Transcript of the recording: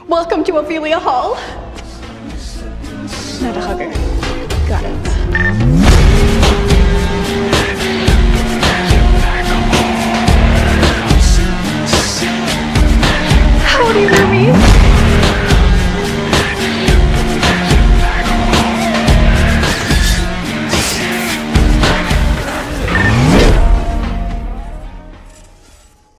Welcome to Ophelia Hall. Not a hugger. Got it.